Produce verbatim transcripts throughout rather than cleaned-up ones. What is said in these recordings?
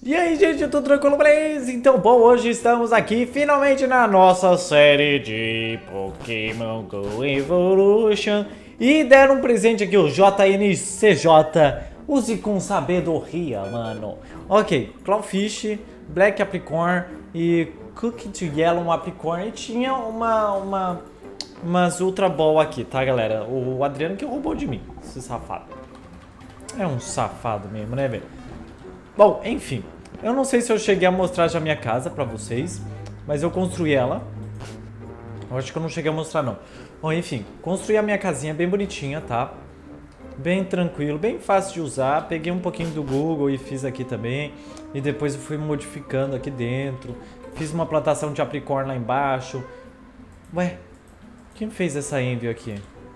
E aí, gente, tudo tranquilo, beleza? Então, bom, hoje estamos aqui finalmente na nossa série de Pokémon Go Evolution. E deram um presente aqui, o J N C J. Use com sabedoria, mano. Ok, Clownfish, Black Apricorn e Cookie to Yellow Apricorn. E tinha uma, uma, umas Ultra Ball aqui, tá, galera? O Adriano que roubou de mim, esse safado. É um safado mesmo, né, velho? Bom, enfim. Eu não sei se eu cheguei a mostrar já minha casa pra vocês, mas eu construí ela. Eu acho que eu não cheguei a mostrar, não. Bom, enfim, construí a minha casinha bem bonitinha, tá? Bem tranquilo, bem fácil de usar. Peguei um pouquinho do Google e fiz aqui também. E depois eu fui modificando aqui dentro. Fiz uma plantação de apricorn lá embaixo. Ué, quem fez essa envy aqui?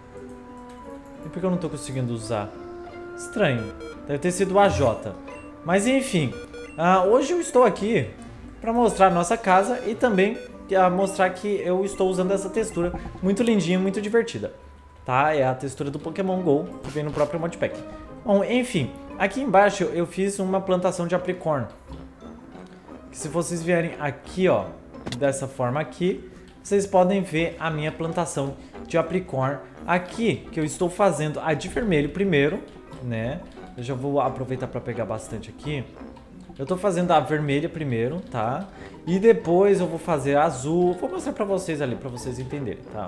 E por que eu não tô conseguindo usar? Estranho, deve ter sido o A J. Mas enfim... Uh, hoje eu estou aqui para mostrar a nossa casa e também uh, mostrar que eu estou usando essa textura muito lindinha, muito divertida, tá? É a textura do Pokémon Go que vem no próprio modpack. Bom, enfim, aqui embaixo eu fiz uma plantação de apricorn. Que se vocês vierem aqui, ó, dessa forma aqui, vocês podem ver a minha plantação de apricorn aqui, que eu estou fazendo a de vermelho primeiro, né? Eu já vou aproveitar para pegar bastante aqui. Eu tô fazendo a vermelha primeiro, tá? E depois eu vou fazer a azul. Vou mostrar pra vocês ali, pra vocês entenderem, tá?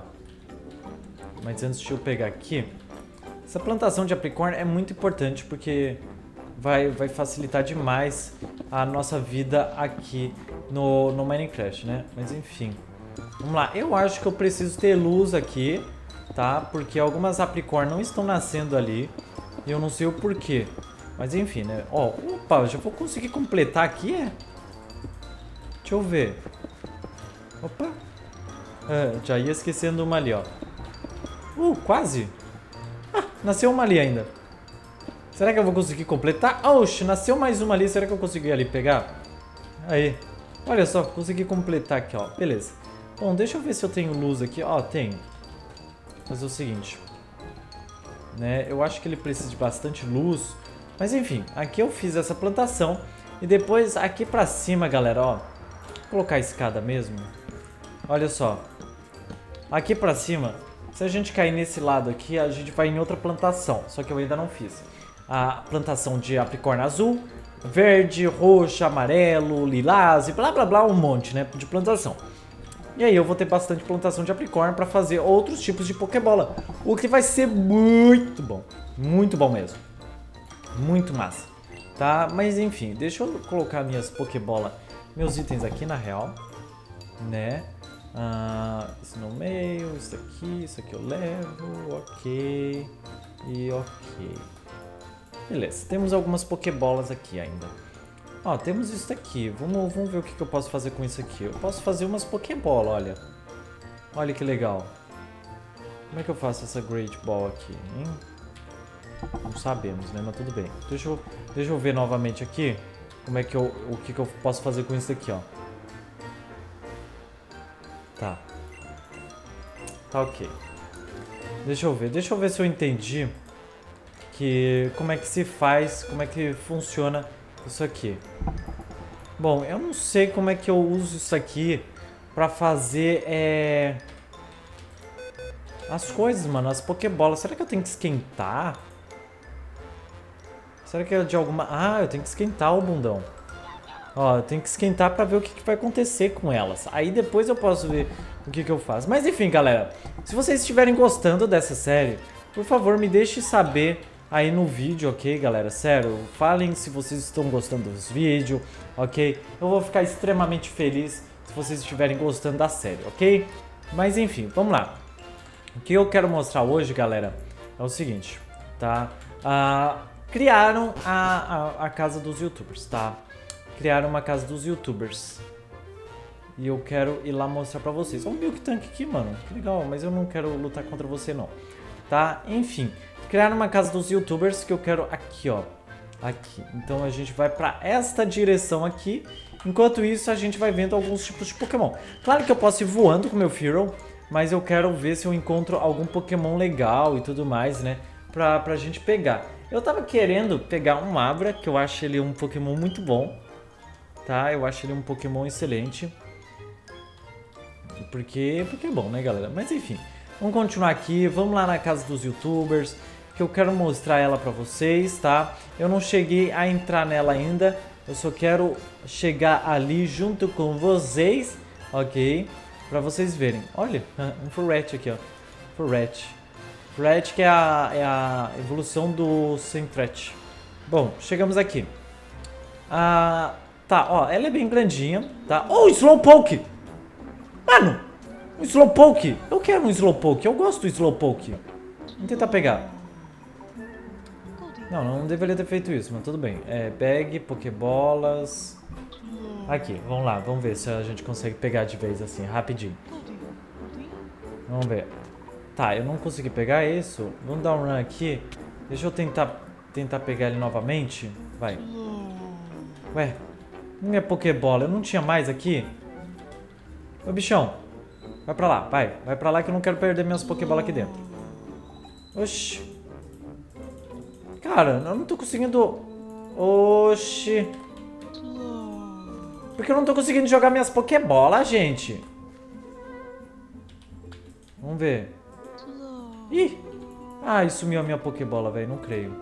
Mas antes de eu pegar aqui... Essa plantação de apricorn é muito importante porque vai, vai facilitar demais a nossa vida aqui no, no Minecraft, né? Mas enfim... Vamos lá. Eu acho que eu preciso ter luz aqui, tá? Porque algumas apricorn não estão nascendo ali. E eu não sei o porquê. Mas enfim, né? Ó, opa, eu já vou conseguir completar aqui, é? Deixa eu ver. Opa. Ah, já ia esquecendo uma ali, ó. Uh, quase. Ah, nasceu uma ali ainda. Será que eu vou conseguir completar? Oxe, nasceu mais uma ali. Será que eu consegui ali pegar? Aí. Olha só, consegui completar aqui, ó. Beleza. Bom, deixa eu ver se eu tenho luz aqui. Ó, tenho. Vou fazer o seguinte. Né? Eu acho que ele precisa de bastante luz. Mas enfim, aqui eu fiz essa plantação. E depois aqui pra cima, galera, ó. Vou colocar a escada mesmo. Olha só. Aqui pra cima, se a gente cair nesse lado aqui, a gente vai em outra plantação. Só que eu ainda não fiz. A plantação de apricorn azul, verde, roxo, amarelo, lilás e blá blá blá, um monte, né, de plantação. E aí eu vou ter bastante plantação de apricorn pra fazer outros tipos de Pokébola. O que vai ser muito bom. Muito bom mesmo. Muito massa, tá? Mas enfim, deixa eu colocar minhas Pokébola, meus itens aqui na real, né? Ah, isso no meio, isso aqui, isso aqui eu levo, ok, e ok. Beleza, temos algumas Pokébolas aqui ainda. Ó, temos isso aqui, vamos, vamos ver o que, que eu posso fazer com isso aqui. Eu posso fazer umas Pokébola, olha. Olha que legal. Como é que eu faço essa Great Ball aqui, hein? Não sabemos, né? Mas tudo bem. Deixa eu, deixa eu ver novamente aqui como é que eu, o que, que eu posso fazer com isso aqui, ó. Tá. Tá ok. Deixa eu ver. Deixa eu ver se eu entendi que como é que se faz, como é que funciona isso aqui. Bom, eu não sei como é que eu uso isso aqui pra fazer é... as coisas, mano. As Pokébolas. Será que eu tenho que esquentar? Será que é de alguma... Ah, eu tenho que esquentar o bundão. Ó, eu tenho que esquentar pra ver o que, que vai acontecer com elas. Aí depois eu posso ver o que, que eu faço. Mas enfim, galera. Se vocês estiverem gostando dessa série, por favor, me deixe saber aí no vídeo, ok, galera? Sério, falem se vocês estão gostando dos vídeos, ok? Eu vou ficar extremamente feliz se vocês estiverem gostando da série, ok? Mas enfim, vamos lá. O que eu quero mostrar hoje, galera, é o seguinte, tá? Ah... Criaram a, a, a casa dos youtubers, tá? Criaram uma casa dos youtubers. E eu quero ir lá mostrar pra vocês. Olha o Milk Tank aqui, mano. Que legal, mas eu não quero lutar contra você, não. Tá? Enfim, criaram uma casa dos youtubers que eu quero aqui, ó. Aqui. Então a gente vai pra esta direção aqui. Enquanto isso, a gente vai vendo alguns tipos de Pokémon. Claro que eu posso ir voando com o meu Fearow, mas eu quero ver se eu encontro algum Pokémon legal e tudo mais, né? Pra, pra gente pegar. Eu tava querendo pegar um Abra, que eu acho ele um Pokémon muito bom. tá? Eu acho ele um Pokémon excelente. Porque, porque é bom, né, galera? Mas enfim, vamos continuar aqui. Vamos lá na casa dos YouTubers, que eu quero mostrar ela pra vocês, tá? Eu não cheguei a entrar nela ainda. Eu só quero chegar ali junto com vocês, ok? Pra vocês verem. Olha, um Furret aqui, ó. Furret. Furret que é a, é a evolução do Sentret. Bom, chegamos aqui. Ah, tá, ó, ela é bem grandinha, tá? Oh, Slowpoke! Mano, um Slowpoke! Eu quero um Slowpoke, eu gosto do Slowpoke. Vamos tentar pegar. Não, não deveria ter feito isso, mas tudo bem. É, bag, Pokébolas. Aqui, vamos lá, vamos ver se a gente consegue pegar de vez assim, rapidinho. Vamos ver. Tá, eu não consegui pegar isso. Vamos dar um run aqui. Deixa eu tentar, tentar pegar ele novamente. Vai. Ué, minha Pokébola, eu não tinha mais aqui? Ô, bichão. Vai pra lá, vai. Vai pra lá que eu não quero perder minhas Pokébolas aqui dentro. Oxi. Cara, eu não tô conseguindo... Oxi. Por que eu não tô conseguindo jogar minhas Pokébolas, gente? Vamos ver. Ih. Ai, sumiu a minha Pokébola, velho. Não creio.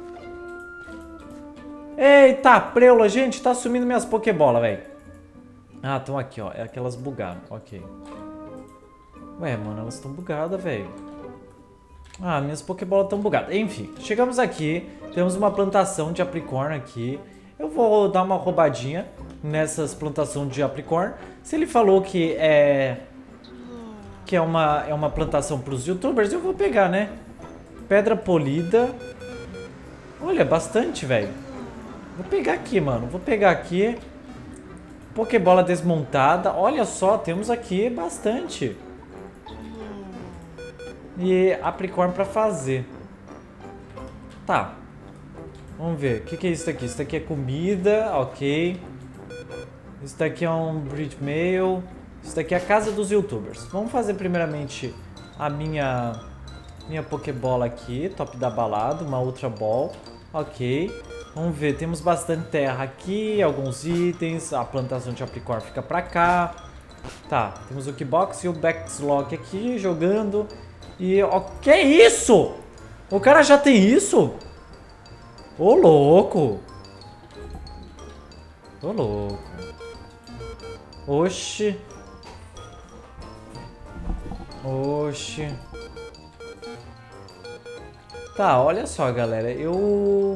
Eita, preula, gente. Tá sumindo minhas Pokébolas, velho. Ah, estão aqui, ó. É aquelas bugaram. Ok. Ué, mano, elas estão bugadas, velho. Ah, minhas Pokébolas estão bugadas. Enfim, chegamos aqui. Temos uma plantação de Apricorn aqui. Eu vou dar uma roubadinha nessas plantações de Apricorn. Se ele falou que é... Que é uma, é uma plantação para os YouTubers, eu vou pegar, né? Pedra polida. Olha, bastante, velho. Vou pegar aqui, mano. Vou pegar aqui. Pokébola desmontada. Olha só, temos aqui bastante. E Apricorn para fazer. Tá. Vamos ver. O que, que é isso aqui? Isso daqui é comida. Ok. Isso daqui é um Breed Mail. Isso daqui é a casa dos YouTubers. Vamos fazer primeiramente a minha minha Pokébola aqui, top da balada, uma Ultra Ball. Ok. Vamos ver, temos bastante terra aqui, alguns itens, a plantação de Apricorn fica pra cá. Tá, temos o Keybox e o Backslock aqui jogando. E, ó, que isso? O cara já tem isso? Ô, louco. Ô, louco. Oxi. Oxi. Tá, olha só, galera. Eu...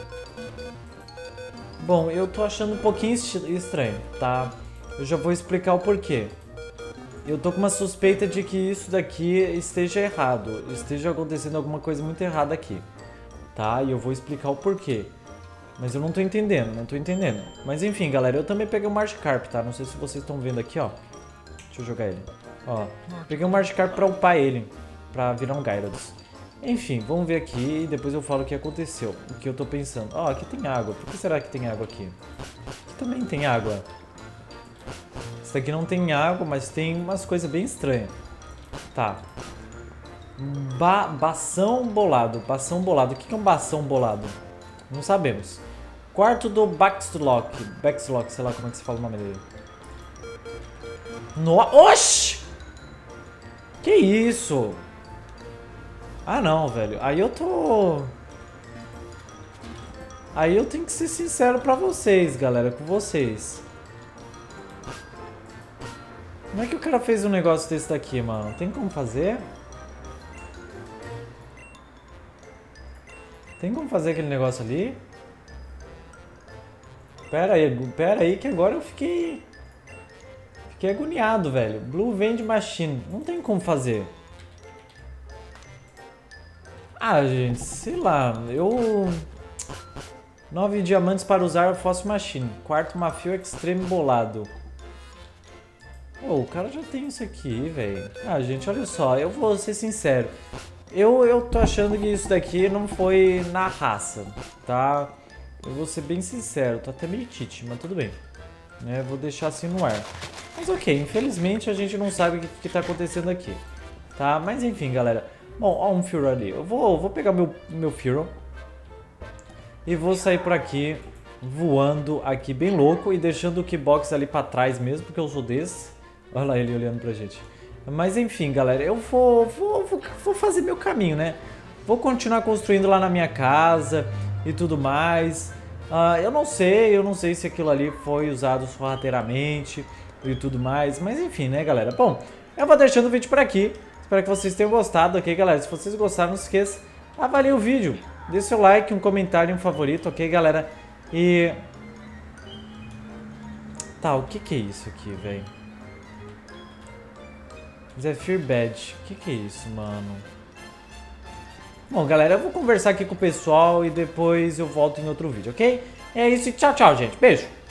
Bom, eu tô achando um pouquinho estranho, tá? Eu já vou explicar o porquê. Eu tô com uma suspeita de que isso daqui esteja errado. Esteja acontecendo alguma coisa muito errada aqui. Tá? E eu vou explicar o porquê. Mas eu não tô entendendo, não tô entendendo. Mas enfim, galera, eu também peguei o Magikarp, tá? Não sei se vocês estão vendo aqui, ó. Deixa eu jogar ele. Ó, peguei o Magikarp pra upar ele. Pra virar um Gyarados. Enfim, vamos ver aqui e depois eu falo o que aconteceu. O que eu tô pensando. Ó, aqui tem água. Por que será que tem água aqui? Aqui também tem água. Isso daqui não tem água, mas tem umas coisas bem estranhas. Tá. Ba bação bolado. Bação bolado. O que é um bação bolado? Não sabemos. Quarto do Backslock. Backslock, sei lá como é que se fala o nome dele. No... Oxi! Que isso? Ah, não, velho. Aí eu tô... Aí eu tenho que ser sincero pra vocês, galera. Com vocês. Como é que o cara fez um negócio desse daqui, mano? Tem como fazer? Tem como fazer aquele negócio ali? Pera aí, pera aí que agora eu fiquei... Fiquei agoniado, velho. Blue Vend Machine. Não tem como fazer. Ah, gente, sei lá. Eu... Nove diamantes para usar o Fossil Machine. Quarto Mafio Extreme bolado. Oh, o cara já tem isso aqui, velho. Ah, gente, olha só. Eu vou ser sincero. Eu, eu tô achando que isso daqui não foi na raça, tá? Eu vou ser bem sincero. Tô até meio tite, mas tudo bem. Né? Vou deixar assim no ar. Mas ok, infelizmente a gente não sabe o que, que tá acontecendo aqui. Tá? Mas enfim, galera. Bom, ó um Fearow ali. Eu vou, vou pegar meu, meu Fearow. E vou sair por aqui. voando aqui bem louco e deixando o Keybox ali pra trás mesmo, porque eu sou desse. Olha lá ele olhando pra gente. Mas enfim, galera, eu vou, vou, vou, vou fazer meu caminho, né? Vou continuar construindo lá na minha casa e tudo mais. Uh, eu não sei, eu não sei se aquilo ali foi usado sorrateiramente e tudo mais. Mas enfim, né, galera? Bom, eu vou deixando o vídeo por aqui. Espero que vocês tenham gostado, ok, galera? Se vocês gostaram, não se esqueça, avalie o vídeo. Deixe seu like, um comentário, um favorito, ok, galera? E... Tá, o que que é isso aqui, velho? Zephyr Badge. O que que é isso, mano? Bom, galera, eu vou conversar aqui com o pessoal e depois eu volto em outro vídeo, ok? É isso e tchau, tchau, gente. Beijo!